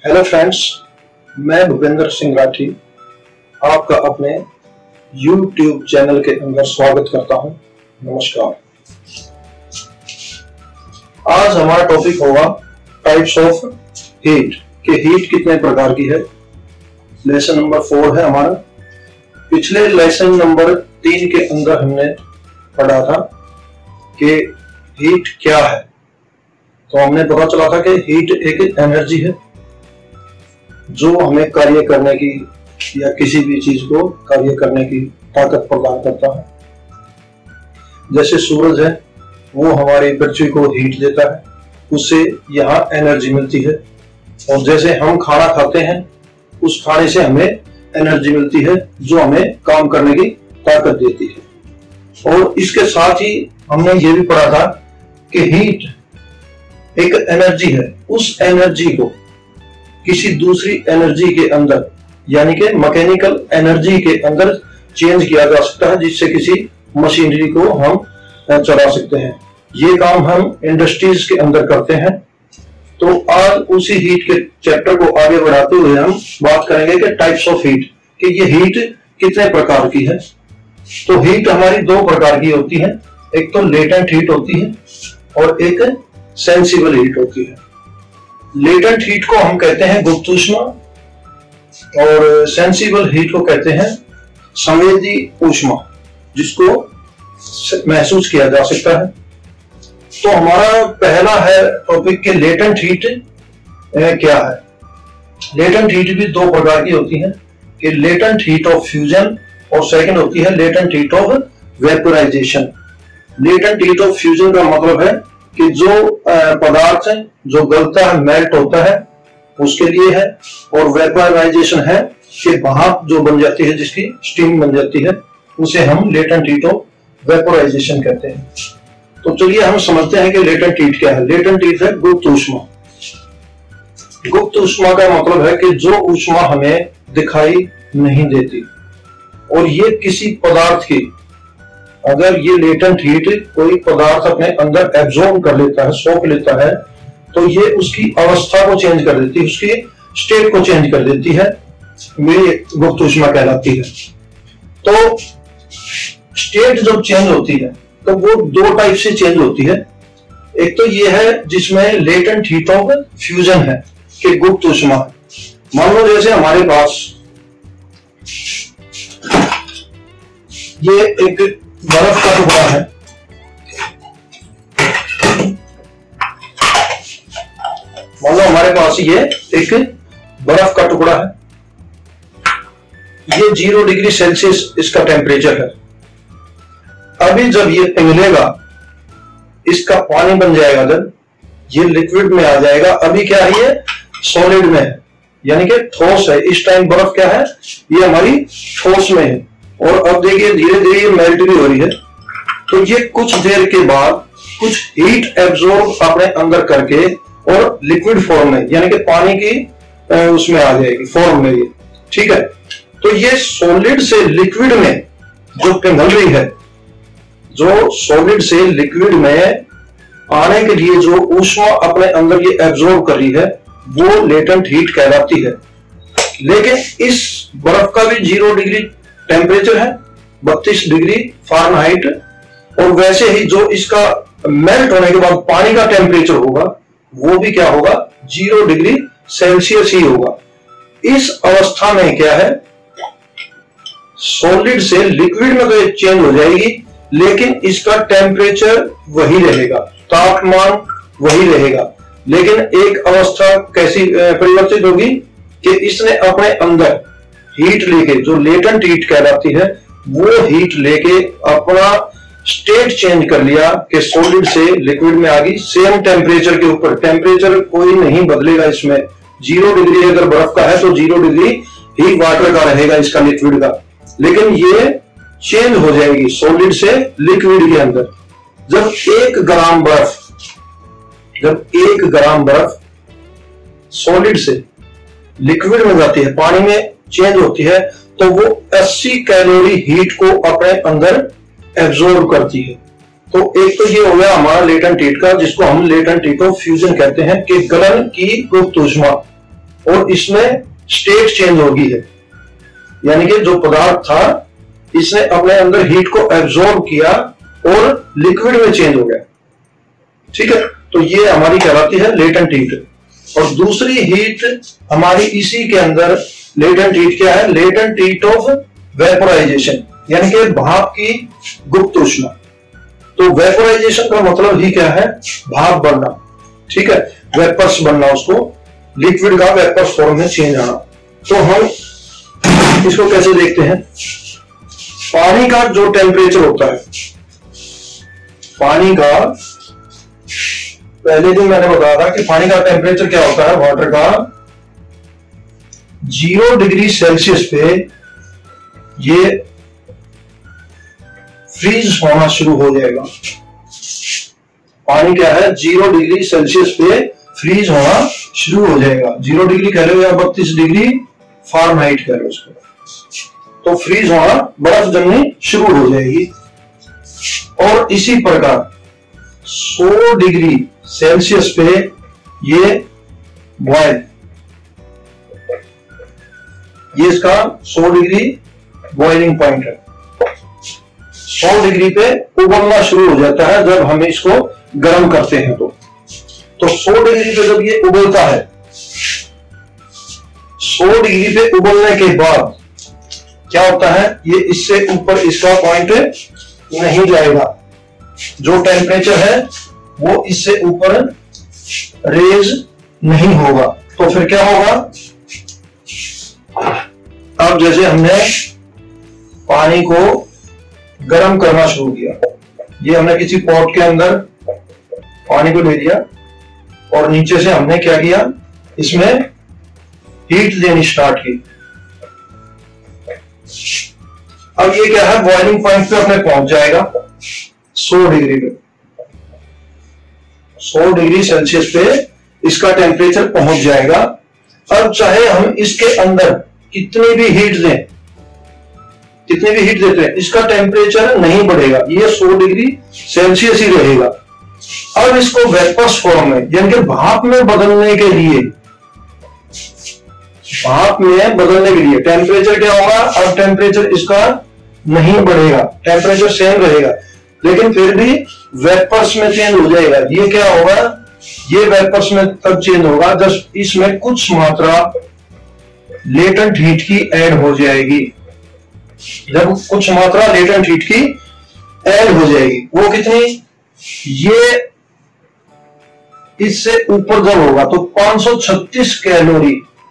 Hello friends, मैं भूपेंद्र सिंह राठी आपका अपने YouTube चैनल के अंदर स्वागत करता हूं। नमस्कार। आज हमारा टॉपिक होगा टाइप्स ऑफ हीट कि हीट कितने प्रकार की है। लेसन नंबर 4 है हमारा। पिछले लेसन नंबर 3 के अंदर हमने पढ़ा था कि हीट क्या है। तो हमने पता चला था कि हीट एक एनर्जी है जो हमें कार्य करने की या किसी भी चीज को कार्य करने की ताकत प्रदान करता है। जैसे सूरज है, वो हमारी पृथ्वी को हीट देता है, उससे यहाँ एनर्जी मिलती है। और जैसे हम खाना खाते हैं, उस खाने से हमें एनर्जी मिलती है जो हमें काम करने की ताकत देती है। और इसके साथ ही हमने ये भी पढ़ा था कि हीट एक एनर्जी है। उस एनर्जी को किसी दूसरी एनर्जी के अंदर यानी कि मैकेनिकल एनर्जी के अंदर चेंज किया जा सकता है, जिससे किसी मशीनरी को हम चला सकते हैं। ये काम हम इंडस्ट्रीज के अंदर करते हैं। तो आज उसी हीट के चैप्टर को आगे बढ़ाते हुए हम बात करेंगे कि टाइप्स ऑफ हीट, कि ये हीट कितने प्रकार की है। तो हीट हमारी दो प्रकार की होती है, एक तो लेटेंट हीट होती है और एक सेंसिबल हीट होती है। लेटेंट हीट को हम कहते हैं गुप्त ऊष्मा और सेंसिबल हीट को कहते हैं संवेदी ऊष्मा, जिसको महसूस किया जा सकता है। तो हमारा पहला है टॉपिक के लेटेंट हीट क्या है। लेटेंट हीट भी दो प्रकार की होती है कि लेटेंट हीट ऑफ फ्यूजन और सेकंड होती है latent heat of vaporisation. Latent heat of fusion का मतलब है कि जो पदार्थ है जो गलता है, मेल्ट होता है, उसके लिए है। और वेपोराइजेशन है कि भाप जो बन जाती है, जिसकी स्टीम बन जाती है, उसे हम लेटेंट हीट ऑफ वेपोराइजेशन कहते हैं। तो चलिए हम समझते हैं कि लेटेंट हीट क्या है। लेटेंट हीट है गुप्त ऊष्मा। गुप्त ऊष्मा का मतलब है कि जो ऊष्मा हमें दिखाई नहीं देती, और ये किसी पदार्थ की, अगर ये लेटेंट हीट कोई पदार्थ अपने अंदर एब्जॉर्ब कर लेता है, सोख लेता है, तो ये उसकी अवस्था को चेंज कर देती है, उसकी स्टेट को चेंज कर देती है, मेरी गुप्त ऊष्मा कहलाती है। तो स्टेट जब चेंज होती है तो वो दो टाइप से चेंज होती है। एक तो ये है जिसमें लेटेंट हीट ऑफ फ्यूजन है कि गुप्त ऊष्मा। मान लो जैसे हमारे पास ये एक बर्फ का टुकड़ा है, मान लो हमारे पास ये एक बर्फ का टुकड़ा है। ये 0 डिग्री सेल्सियस इसका टेम्परेचर है। अभी जब ये पिघलेगा, इसका पानी बन जाएगा, जब ये लिक्विड में आ जाएगा। अभी क्या है, ये सॉलिड में है, यानी कि ठोस है। इस टाइम बर्फ क्या है, ये हमारी ठोस में है। और अब देखिए धीरे धीरे ये मेल्ट भी हो रही है। तो ये कुछ देर के बाद कुछ हीट एब्जॉर्ब अपने अंदर करके और लिक्विड फॉर्म में, यानी कि पानी की उसमें आ जाएगी फॉर्म में ये, ठीक है। तो ये सॉलिड से लिक्विड में जो पिघल रही है, जो सॉलिड से लिक्विड में आने के लिए जो ऊष्मा अपने अंदर ये एब्जॉर्ब कर रही है, वो लेटेंट हीट कहलाती है। लेकिन इस बर्फ का भी 0 डिग्री टेम्परेचर है, 32 डिग्री फ़ारेनहाइट। और वैसे ही जो इसका मेल्ट होने के बाद पानी का टेम्परेचर होगा, वो भी क्या होगा, 0 डिग्री सेल्सियस ही होगा। इस अवस्था में क्या है, सॉलिड से लिक्विड में तो चेंज हो जाएगी, लेकिन इसका टेम्परेचर वही रहेगा, तापमान वही रहेगा। लेकिन एक अवस्था कैसी परिवर्तित होगी कि इसने अपने अंदर हीट लेके, जो लेटेंट हीट कहलाती है, वो हीट लेके अपना स्टेट चेंज कर लिया कि सॉलिड से लिक्विड में आ गई। सेम टेम्परेचर के ऊपर, टेम्परेचर कोई नहीं बदलेगा इसमें। 0 डिग्री अगर बर्फ का है तो 0 डिग्री ही वाटर का रहेगा, इसका लिक्विड का। लेकिन ये चेंज हो जाएगी सॉलिड से लिक्विड के अंदर। जब 1 ग्राम बर्फ सॉलिड से लिक्विड में जाती है, पानी में चेंज होती है, तो वो 80 कैलोरी हीट को अपने अंदर एब्जॉर्ब करती है। तो एक तो ये हो गया हमारा लेटेंट हीट का, जिसको हम लेटेंट हीट ऑफ फ्यूजन कहते हैं कि गलन की गुप्त ऊष्मा। और इसमें स्टेट चेंज होगी है, यानी कि जो पदार्थ था इसने अपने अंदर हीट को एब्जॉर्ब किया और लिक्विड में चेंज हो गया। ठीक है, तो ये हमारी कहलाती है लेटेंट हीट। और दूसरी हीट हमारी इसी के अंदर लेटेंट हीट क्या है? लेटेंट हीट ऑफ वेपोराइजेशन, यानी कि भाप की गुप्त ऊष्मा। तो वेपोराइजेशन का मतलब ही क्या है? भाप बनना। ठीक है, वेपर्स बनना, उसको लिक्विड का वेपर्स फॉर्म में चेंज आना। तो हम इसको कैसे देखते हैं? पानी का जो टेम्परेचर होता है, पानी का पहले दिन मैंने बताया था कि पानी का टेम्परेचर क्या होता है, वाटर का 0 डिग्री सेल्सियस पे ये फ्रीज होना शुरू हो जाएगा। पानी क्या है? 0 डिग्री सेल्सियस पे फ्रीज होना शुरू हो जाएगा। 0 डिग्री कह रहे हो या 32 डिग्री फारेनहाइट कह रहे हो उसको, तो फ्रीज होना, बर्फ जमनी शुरू हो जाएगी। और इसी प्रकार 100 डिग्री सेल्सियस पे ये बॉयल, ये इसका 100 डिग्री बॉइलिंग पॉइंट है। 100 डिग्री पे उबलना शुरू हो जाता है जब हम इसको गर्म करते हैं। तो 100 डिग्री पे जब ये उबलता है, 100 डिग्री पे उबलने के बाद क्या होता है? ये इससे ऊपर इसका पॉइंट नहीं जाएगा। जो टेम्परेचर है वो इससे ऊपर रेज नहीं होगा। तो फिर क्या होगा? अब जैसे हमने पानी को गर्म करना शुरू किया, ये हमने किसी पॉट के अंदर पानी को ले लिया और नीचे से हमने क्या किया? इसमें हीट देनी स्टार्ट की। अब ये क्या है? बॉइलिंग पॉइंट पे अपने पहुंच जाएगा 100 डिग्री पे। 100 डिग्री सेल्सियस पे इसका टेम्परेचर पहुंच जाएगा। अब चाहे हम इसके अंदर कितनी भी हीट दें, कितनी भी हीट देते हैं, इसका टेम्परेचर नहीं बढ़ेगा, ये 100 डिग्री सेल्सियस ही रहेगा। अब इसको वेपर्स फॉर्म में, यानी कि भाप में बदलने के लिए, भाप में बदलने के लिए टेम्परेचर क्या होगा? अब टेम्परेचर इसका नहीं बढ़ेगा, टेम्परेचर सेम रहेगा, लेकिन फिर भी वेपर्स में चेंज हो जाएगा। ये क्या होगा? ये वेपर्स में तब चेंज होगा जब इसमें कुछ मात्रा लेटेंट हीट की ऐड हो जाएगी। जब कुछ मात्रा लेटेंट हीट की ऐड हो जाएगी, वो कितनी? ये इससे ऊपर जब होगा तो 536 कैलोरी,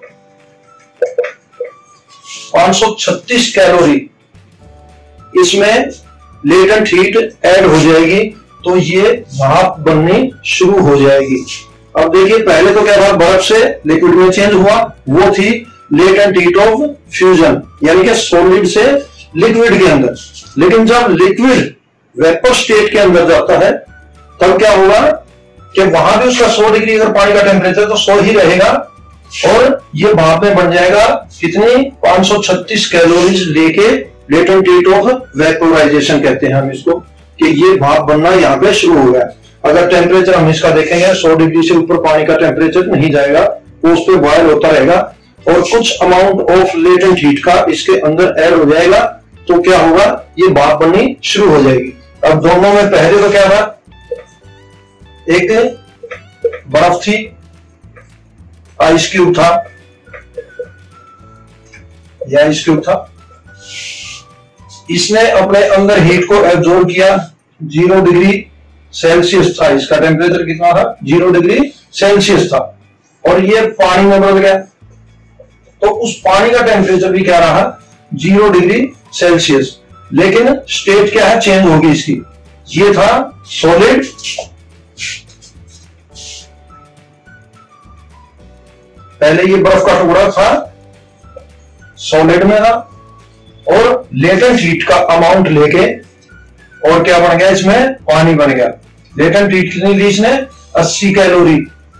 536 कैलोरी इसमें लेटेंट हीट ऐड हो जाएगी, तो ये भाप बननी शुरू हो जाएगी। अब देखिए, पहले तो क्या था? बर्फ से लिक्विड में चेंज हुआ, वो थी लेटेंट हीट ऑफ फ्यूजन, यानी कि सॉलिड से लिक्विड के अंदर। लेकिन जब लिक्विड वेपर स्टेट के अंदर जाता है तब क्या होगा कि वहां भी उसका 100 डिग्री अगर पानी का टेम्परेचर तो 100 ही रहेगा, और ये भाप में बन जाएगा कितनी? 536 कैलोरीज लेके लेटेंट हीट ऑफ वेपोराइजेशन कहते हैं हम इसको, कि ये भाप बनना यहाँ पे शुरू हो गया। अगर टेम्परेचर हम इसका देखेंगे 100 डिग्री से ऊपर पानी का टेम्परेचर नहीं जाएगा, वो उस पर बॉयल होता रहेगा और कुछ अमाउंट ऑफ लेटेंट हीट का इसके अंदर ऐड हो जाएगा, तो क्या होगा? ये भाप बननी शुरू हो जाएगी। अब दोनों में पहले तो क्या था? एक बर्फ थी, आइस क्यूब था, या आइस क्यूब था, इसने अपने अंदर हीट को एब्जॉर्ब किया। 0 डिग्री सेल्सियस था इसका टेम्परेचर, कितना था? 0 डिग्री सेल्सियस था, और ये पानी में बदल गया, तो उस पानी का टेम्परेचर भी क्या रहा? 0 डिग्री सेल्सियस। लेकिन स्टेट क्या है? चेंज होगी इसकी। ये था सॉलिड, पहले ये बर्फ का टुकड़ा था, सॉलिड में था, और लेटेंट हीट का अमाउंट लेके और क्या बन गया? इसमें पानी बन गया। लेटेंट हीट कितनी ली इसने? 80 कैलोरी,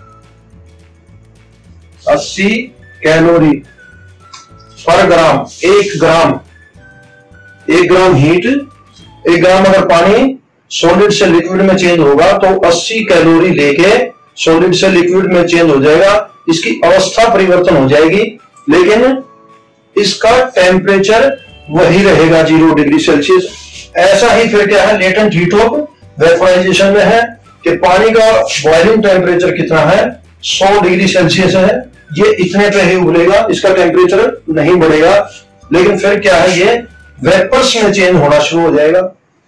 80 कैलोरी पर ग्राम। 1 ग्राम, 1 ग्राम हीट, 1 ग्राम अगर पानी सॉलिड से लिक्विड में चेंज होगा तो 80 कैलोरी लेके सॉलिड से लिक्विड में चेंज हो जाएगा। इसकी अवस्था परिवर्तन हो जाएगी, लेकिन इसका टेम्परेचर वही रहेगा 0 डिग्री सेल्सियस। ऐसा ही फिर क्या है, लेटेंट हीट ऑफ वेपोराइजेशन में है कि पानी का बॉइलिंग टेम्परेचर कितना है, 100 डिग्री सेल्सियस है, ये इतने पे ही उबलेगा, इसका टेम्परेचर नहीं बढ़ेगा। लेकिन फिर क्या है, ये वेपर्स में चेंज होना शुरू हो जाएगा,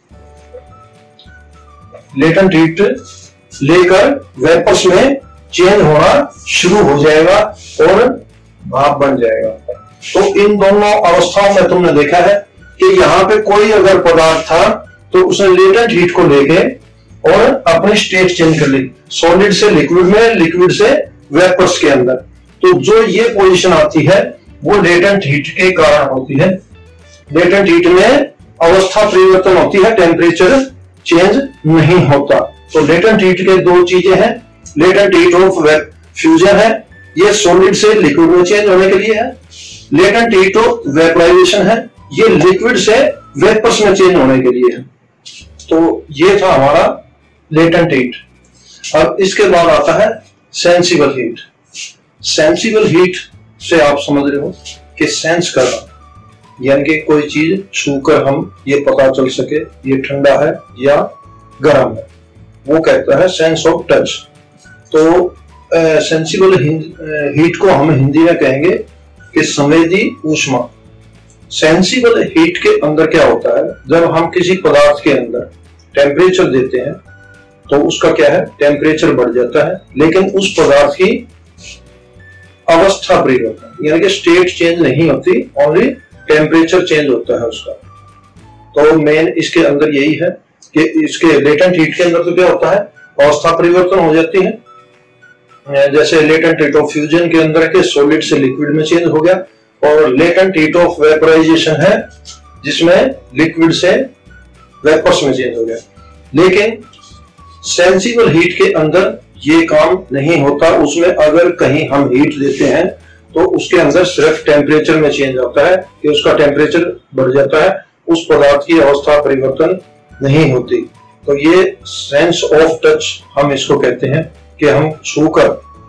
लेटेंट हीट लेकर वेपर्स में चेंज होना शुरू हो जाएगा और भाप बन जाएगा। तो इन दोनों अवस्थाओं में तुमने देखा है कि यहां पे कोई अगर पदार्थ था तो उसने लेटेंट हीट को लेके और अपनी स्टेट चेंज कर ली, सॉलिड से लिक्विड में, लिक्विड से वेपर्स के अंदर। तो जो ये पोजीशन आती है वो लेटेंट हीट के कारण होती है। लेटेंट हीट में अवस्था परिवर्तन होती है, टेम्परेचर चेंज नहीं होता। तो लेटेंट हीट के दो चीजें हैं, लेटेंट हीट ऑफ फ्यूजन है, ये सॉलिड से लिक्विड में चेंज होने के लिए है। लेटेंट हीट ऑफ वेपोराइजेशन है, ये लिक्विड से वेपर्स में चेंज होने के लिए है। तो ये था हमारा लेटेंट हीट। अब इसके बाद आता है सेंसिबल हीट। सेंसिबल हीट से आप समझ रहे हो कि सेंस करना, यानी कि कोई चीज छूकर हम ये पता चल सके ये ठंडा है या गर्म है, वो कहता है सेंस ऑफ टच। तो सेंसिबल हीट को हम हिंदी में कहेंगे कि संवेदी ऊष्मा। सेंसिबल हीट के अंदर क्या होता है, जब हम किसी पदार्थ के अंदर टेम्परेचर देते हैं तो उसका क्या है, टेम्परेचर बढ़ जाता है, लेकिन उस पदार्थ की अवस्था परिवर्तन यानी कि स्टेट चेंज नहीं होती, ओनली टेम्परेचर चेंज होता है उसका। तो मेन इसके अंदर यही है कि इसके लेटेंट हीट के अंदर तो क्या होता है, अवस्था परिवर्तन हो जाती है। जैसे लेटेंट हीट ऑफ फ्यूजन के अंदर के सॉलिड से लिक्विड में चेंज हो गया, और लेटेंट हीट ऑफ वेपोराइजेशन है जिसमें लिक्विड से वेपर्स में चेंज हो गया। लेकिन सेंसिबल हीट के अंदर ये काम नहीं होता, उसमें अगर कहीं हम हीट देते हैं तो उसके अंदर सिर्फ टेम्परेचर में चेंज आता है कि उसका टेम्परेचर बढ़ जाता है, उस पदार्थ की अवस्था परिवर्तन नहीं होती। तो ये सेंस ऑफ टच हम इसको कहते हैं कि हम छूकर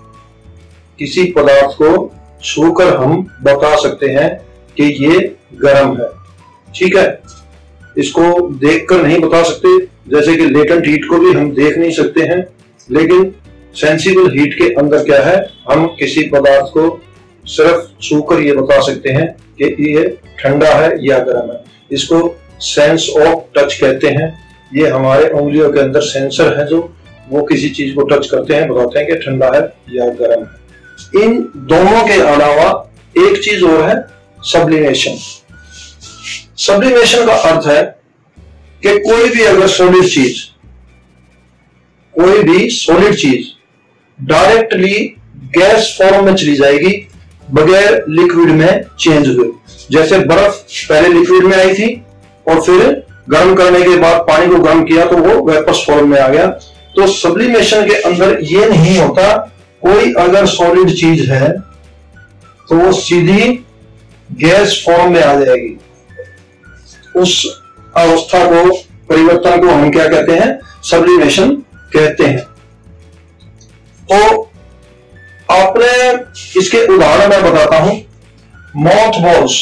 किसी पदार्थ को छूकर हम बता सकते हैं कि ये गर्म है, ठीक है। इसको देखकर नहीं बता सकते, जैसे कि लेटेंट हीट को भी हम देख नहीं सकते हैं, लेकिन सेंसिबल हीट के अंदर क्या है, हम किसी पदार्थ को सिर्फ छूकर ये बता सकते हैं कि ये ठंडा है या गर्म है। इसको सेंस ऑफ टच कहते हैं। ये हमारे उंगलियों के अंदर सेंसर है, जो वो किसी चीज को टच करते हैं, बताते हैं कि ठंडा है या गर्म है। इन दोनों के अलावा एक चीज और है, सब्लिमेशन। सब्लिमेशन का अर्थ है कि कोई भी अगर सॉलिड चीज, कोई भी सॉलिड चीज डायरेक्टली गैस फॉर्म में चली जाएगी बगैर लिक्विड में चेंज हुए। जैसे बर्फ पहले लिक्विड में आई थी और फिर गर्म करने के बाद पानी को गर्म किया तो वो वेपर्स फॉर्म में आ गया। तो सब्लिमेशन के अंदर ये नहीं होता, कोई अगर सॉलिड चीज है तो वो सीधी गैस फॉर्म में आ जाएगी। उस अवस्था को, परिवर्तन को हम क्या कहते हैं, सब्लिमेशन कहते हैं। तो आपने इसके उदाहरण मैं बताता हूं। मॉथ बॉल्स,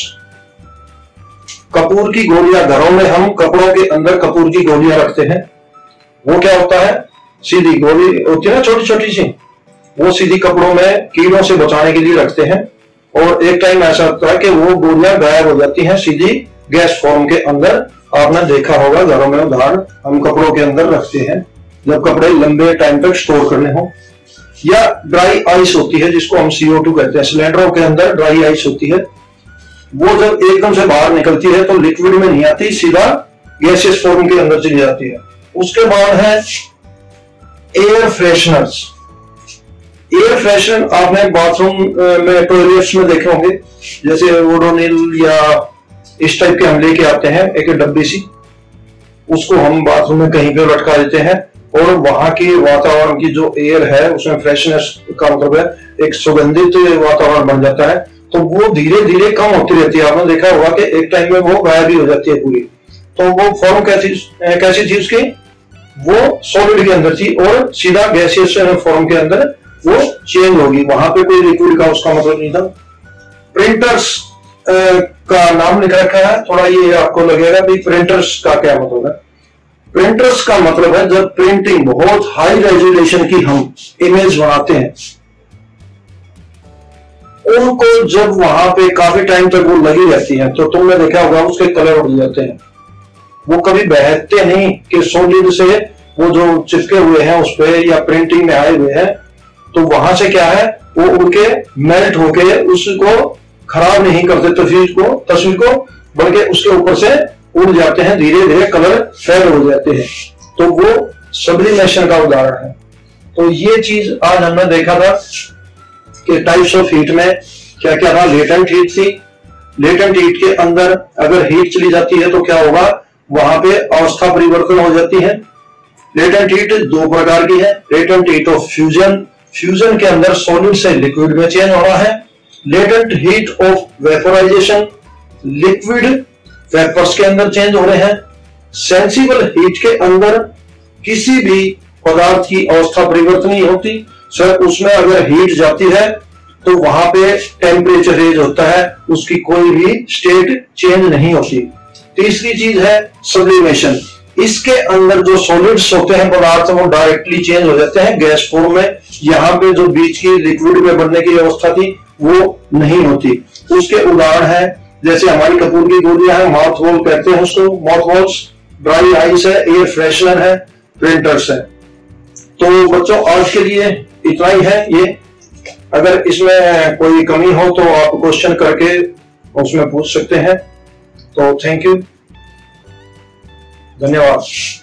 कपूर की गोलियां, घरों में हम कपड़ों के अंदर कपूर की गोलियां रखते हैं। वो क्या होता है, सीधी गोली होती है ना छोटी छोटी सी, वो सीधी कपड़ों में कीड़ों से बचाने के लिए रखते हैं। और एक टाइम ऐसा होता है कि वो गोलियां गायब हो जाती हैं सीधी गैस फॉर्म के अंदर। आपने देखा होगा घरों में उदाहरण, हम कपड़ों के अंदर रखते हैं जब कपड़े लंबे टाइम तक स्टोर करने हो। या ड्राई आइस होती है जिसको हम CO2 कहते हैं, सिलेंडरों के अंदर ड्राई आइस होती है। वो जब एकदम से बाहर निकलती है तो लिक्विड में नहीं आती, सीधा गैसियस फॉर्म के अंदर चली जाती है। उसके बाद है एयर फ्रेशनर्स। एयर फ्रेशनर आपने बाथरूम में, टॉयलेट्स में देखे होंगे, जैसे ओडोनिल या इस टाइप के हम लेके आते हैं एक डब्बी सी, उसको हम बाथरूम में कहीं पे लटका देते हैं और वहां की वातावरण की जो एयर है उसमें फ्रेशनेस का मतलब है एक सुगंधित वातावरण बन जाता है। तो वो धीरे धीरे कम होती रहती है। आपने देखा होगा कि एक टाइम में वो गायब भी हो जाती है पूरी। तो वो फॉर्म कैसी थी उसकी, वो सॉलिड के अंदर थी और सीधा गैसियस फॉर्म के अंदर वो चेंज होगी, वहां पे कोई लिक्विड का उसका मतलब नहीं था। प्रिंटर्स का नाम लिख रखा है, थोड़ा ये आपको लगेगा भी प्रिंटर्स का क्या मतलब है। प्रिंटर्स का मतलब है जब प्रिंटिंग बहुत हाई रेजोल्यूशन की हम इमेज बनाते हैं, उनको जब वहां पे काफी टाइम तक वो लगी रहती है तो तुमने देखा होगा उसके कलर उड़ जाते हैं, वो कभी बहते नहीं कि सॉलिड से वो जो चिपके हुए हैं उस पे या प्रिंटिंग में आए हुए हैं, तो वहां से क्या है वो उड़ के मेल्ट होके उसको खराब नहीं करते तस्वीर को बल्कि उसके ऊपर से उड़ जाते हैं, धीरे धीरे कलर फेड हो जाते हैं, तो वो सब्लिमेशन का उदाहरण है। तो ये चीज आज हमने देखा था कि टाइप्स ऑफ हीट में क्या क्या था। लेटेंट हीट थी, लेटेंट हीट के अंदर अगर हीट चली जाती है तो क्या होगा, वहां पे अवस्था परिवर्तन हो जाती है। लेटेंट हीट दो प्रकार की है, latent heat of fusion, fusion के अंदर सॉलिड से लिक्विड में चेंज हो रहा है। Latent heat of vaporisation, liquid vapours के अंदर चेंज हो रहे हैं। सेंसिबल हीट के अंदर किसी भी पदार्थ की अवस्था परिवर्तन नहीं होती, सर उसमें अगर हीट जाती है तो वहां पे टेम्परेचर रेज होता है, उसकी कोई भी स्टेट चेंज नहीं होती। तीसरी चीज है सब्लिमेशन, इसके अंदर जो सॉलिड्स होते हैं पदार्थ वो डायरेक्टली चेंज हो जाते हैं गैस फॉर्म में, यहाँ पे जो बीच की लिक्विड में बनने की अवस्था थी वो नहीं होती। उसके उदाहरण है जैसे हमारी कपूर की गोलियां हैं, माउथ वॉल कहते हैं उसको, माउथ वॉल्स, ड्राई आइस है, एयर फ्रेशनर है, प्रिंटर्स है। तो बच्चों आज के लिए इतना ही है ये, अगर इसमें कोई कमी हो तो आप क्वेश्चन करके उसमें पूछ सकते हैं। तो थैंक यू, धन्यवाद।